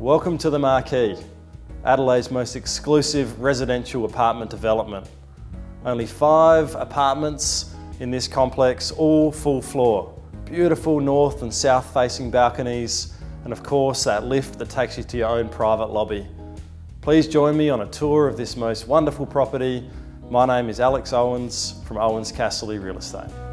Welcome to the Marquee, Adelaide's most exclusive residential apartment development. Only 5 apartments in this complex, all full floor. Beautiful north and south facing balconies, and of course that lift that takes you to your own private lobby. Please join me on a tour of this most wonderful property. My name is Alex Ouwens from Ouwens Casserly Real Estate.